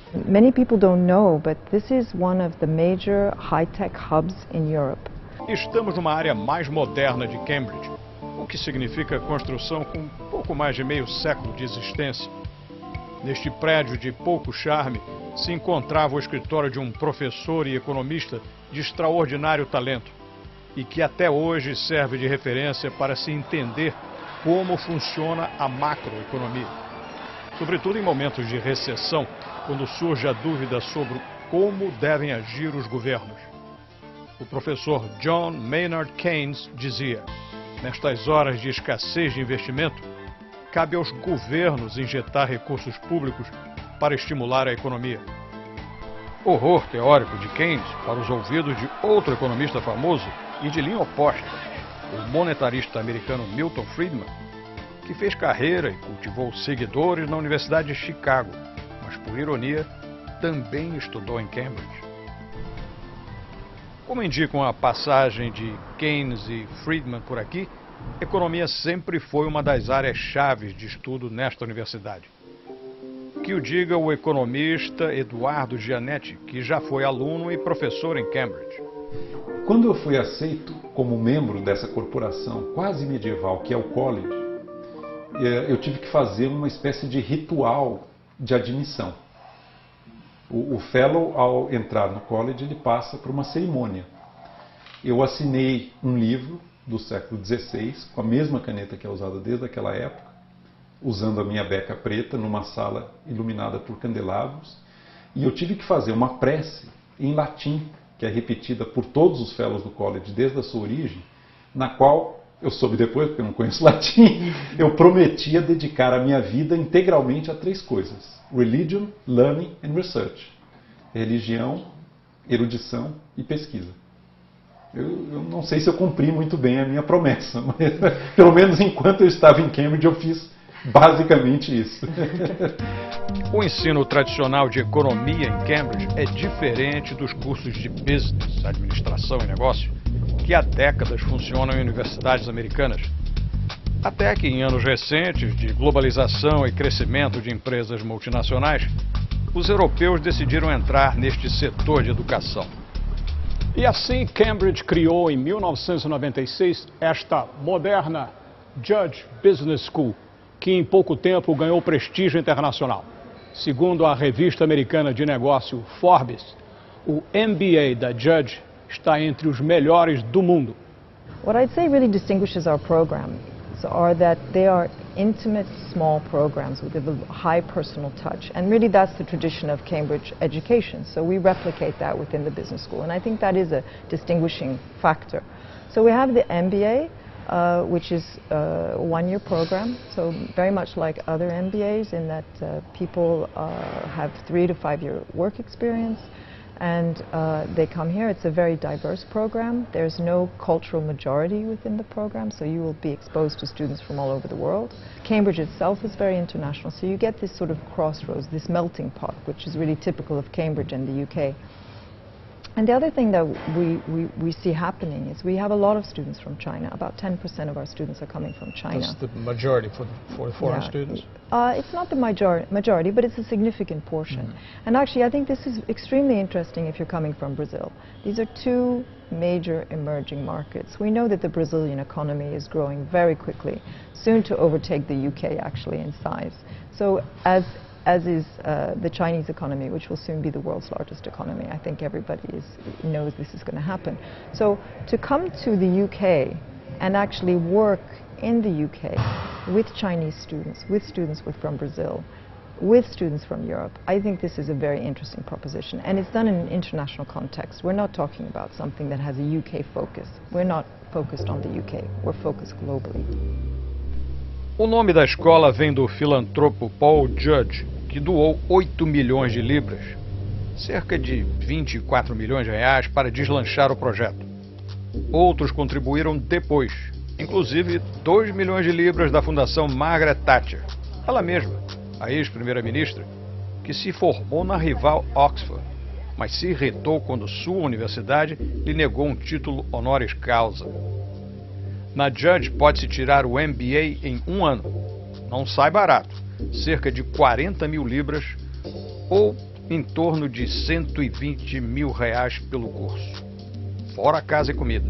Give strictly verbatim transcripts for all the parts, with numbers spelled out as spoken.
Many people don't know, but this is one of the major high-tech hubs in Europe. Estamos numa área mais moderna de Cambridge, o que significa construção com pouco mais de meio século de existência. Neste prédio de pouco charme se encontrava o escritório de um professor e economista de extraordinário talento e que até hoje serve de referência para se entender como funciona a macroeconomia. Sobretudo em momentos de recessão, quando surge a dúvida sobre como devem agir os governos. O professor John Maynard Keynes dizia: nestas horas de escassez de investimento, cabe aos governos injetar recursos públicos para estimular a economia. Horror teórico de Keynes para os ouvidos de outro economista famoso e de linha oposta, o monetarista americano Milton Friedman, que fez carreira e cultivou seguidores na Universidade de Chicago, mas, por ironia, também estudou em Cambridge. Como indicam a passagem de Keynes e Friedman por aqui, economia sempre foi uma das áreas chaves de estudo nesta universidade. Que o diga o economista Eduardo Gianetti, que já foi aluno e professor em Cambridge. Quando eu fui aceito como membro dessa corporação quase medieval que é o College, eu tive que fazer uma espécie de ritual de admissão. O, o fellow, ao entrar no college, ele passa por uma cerimônia. Eu assinei um livro do século dezesseis, com a mesma caneta que é usada desde aquela época, usando a minha beca preta, numa sala iluminada por candelabros, e eu tive que fazer uma prece em latim, que é repetida por todos os fellows do college desde a sua origem, na qual, eu soube depois, porque eu não conheço latim, eu prometia dedicar a minha vida integralmente a três coisas: religion, learning and research. Religião, erudição e pesquisa. Eu, eu não sei se eu cumpri muito bem a minha promessa, mas pelo menos enquanto eu estava em Cambridge eu fiz basicamente isso. O ensino tradicional de economia em Cambridge é diferente dos cursos de business, administração e negócio, que há décadas funcionam em universidades americanas. Até que em anos recentes de globalização e crescimento de empresas multinacionais, os europeus decidiram entrar neste setor de educação. E assim Cambridge criou em mil novecentos e noventa e seis esta moderna Judge Business School, que em pouco tempo ganhou prestígio internacional. Segundo a revista americana de negócio Forbes, o M B A da Judge está entre os melhores do mundo. What I'd say really distinguishes our programs are that they are intimate, small programs with a high personal touch. And really that's the tradition of Cambridge education. So we replicate that within the business school. And I think that is a distinguishing factor. So we have the M B A, uh, which is a one-year program. So very much like other M B As in that uh, people uh, have three to five-year work experience. And uh, they come here. It's a very diverse program. There's no cultural majority within the program, so you will be exposed to students from all over the world. Cambridge itself is very international, so you get this sort of crossroads, this melting pot, which is really typical of Cambridge and the U K. And the other thing that we, we, we see happening is we have a lot of students from China. About ten percent of our students are coming from China. That's the majority for the, for the foreign yeah. students? Uh, it's not the major majority, but it's a significant portion. Mm-hmm. And actually, I think this is extremely interesting if you're coming from Brazil. These are two major emerging markets. We know that the Brazilian economy is growing very quickly, soon to overtake the U K actually in size. So as as is uh, the Chinese economy, which will soon be the world's largest economy. I think everybody is, knows this is going to happen. So to come to the U K and actually work in the U K with Chinese students, with students with, from Brazil, with students from Europe, I think this is a very interesting proposition. And it's done in an international context. We're not talking about something that has a U K focus. We're not focused on the U K. We're focused globally. O nome da escola vem do filantropo Paul Judge, que doou oito milhões de libras, cerca de vinte e quatro milhões de reais, para deslanchar o projeto. Outros contribuíram depois, inclusive dois milhões de libras da Fundação Margaret Thatcher, ela mesma, a ex-primeira-ministra, que se formou na rival Oxford, mas se irritou quando sua universidade lhe negou um título honoris causa. Na Judge pode-se tirar o M B A em um ano. Não sai barato, cerca de quarenta mil libras ou em torno de cento e vinte mil reais pelo curso, fora casa e comida.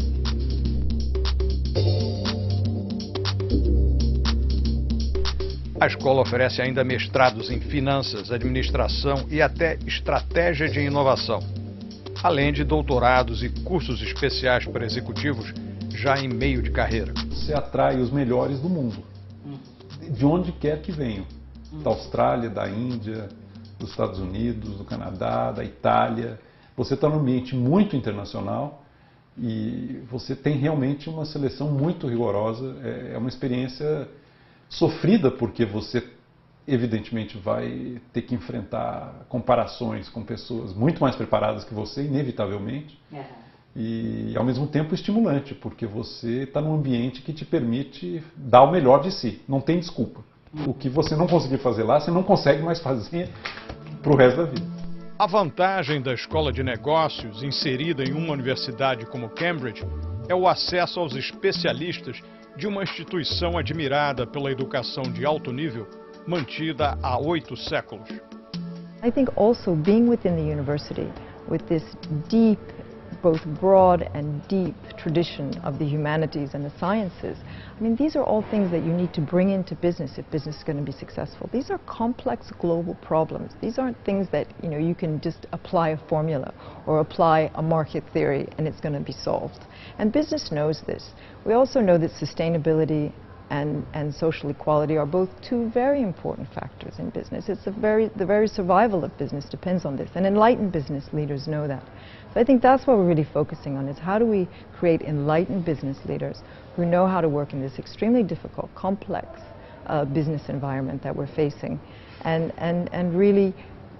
A escola oferece ainda mestrados em finanças, administração e até estratégia de inovação, além de doutorados e cursos especiais para executivos já em meio de carreira. Você atrai os melhores do mundo, de onde quer que venham, da Austrália, da Índia, dos Estados Unidos, do Canadá, da Itália. Você está num ambiente muito internacional e você tem realmente uma seleção muito rigorosa. É uma experiência sofrida, porque você evidentemente vai ter que enfrentar comparações com pessoas muito mais preparadas que você, inevitavelmente, uhum. E ao mesmo tempo estimulante, porque você está num ambiente que te permite dar o melhor de si, não tem desculpa. Uhum. O que você não conseguir fazer lá, você não consegue mais fazer para o resto da vida. A vantagem da escola de negócios, inserida em uma universidade como Cambridge, é o acesso aos especialistas de uma instituição admirada pela educação de alto nível, mantida há oito séculos. I think also being within the university, with this deep, both broad and deep tradition of the humanities and the sciences, I mean, these are all things that you need to bring into business if business is going to be successful. These are complex global problems. These aren't things that, you know, you can just apply a formula or apply a market theory and it's going to be solved. And business knows this. We also know that sustainability and, and social equality are both two very important factors in business. It's a very, the very survival of business depends on this, and enlightened business leaders know that. So I think that's what we're really focusing on, is how do we create enlightened business leaders who know how to work in this extremely difficult, complex uh, business environment that we're facing, and, and, and really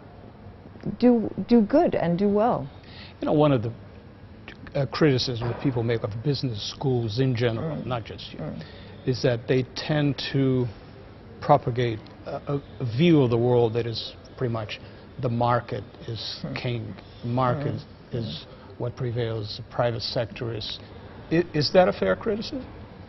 do, do good and do well. You know, one of the uh, criticisms that people make of business schools in general, mm. not just you, mm. is that they tend to propagate a, a view of the world that is pretty much the market is mm. king, market mm. is what prevails, the private sector is. I, is that a fair criticism?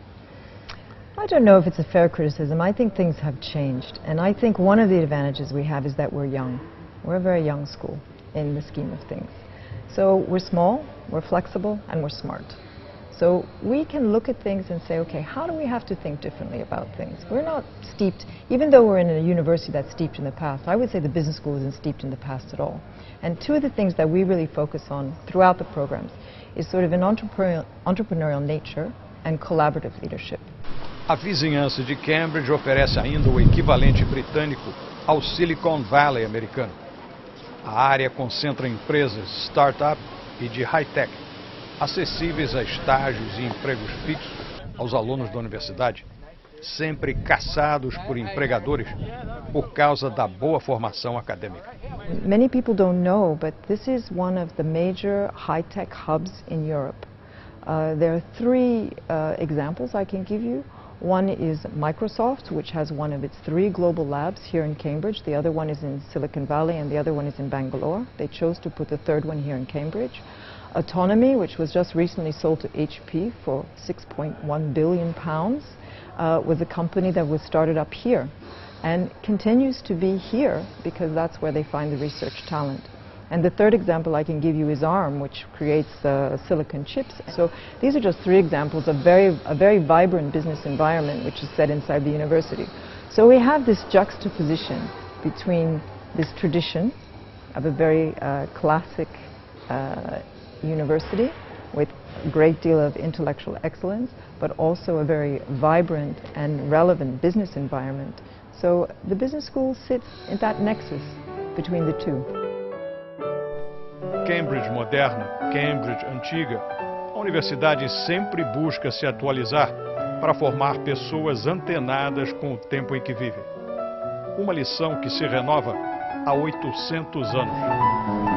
I don't know if it's a fair criticism. I think things have changed, and I think one of the advantages we have is that we're young. We're a very young school in the scheme of things. So we're small, we're flexible, and we're smart. So we can look at things and say, okay, how do we have to think differently about things? We're not steeped, even though we're in a university that's steeped in the past, I would say the business school isn't steeped in the past at all. And two of the things that we really focus on throughout the programs is sort of an entrepreneurial, entrepreneurial nature and collaborative leadership. A vizinhança de Cambridge oferece ainda o equivalente britânico ao Silicon Valley americano. A área concentra empresas start-up e de high-tech, acessíveis a estágios e empregos fixos aos alunos da universidade, sempre caçados por empregadores por causa da boa formação acadêmica. Many people don't know, but this is one of the major high-tech hubs in Europe. Uh, there are three uh, examples I can give you. One is Microsoft, which has one of its three global labs here in Cambridge. The other one is in Silicon Valley, and the other one is in Bangalore. They chose to put the third one here in Cambridge. Autonomy, which was just recently sold to H P for six point one billion pounds, uh, was a company that was started up here and continues to be here because that's where they find the research talent. And the third example I can give you is ARM, which creates uh, silicon chips. So these are just three examples of very, a very vibrant business environment which is set inside the university. So we have this juxtaposition between this tradition of a very uh, classic uh, university with a great deal of intellectual excellence, but also a very vibrant and relevant business environment. So the business school sits in that nexus between the two. Cambridge moderna, Cambridge antiga, a universidade sempre busca se atualizar para formar pessoas antenadas com o tempo em que vivem. Uma lição que se renova há oitocentos anos.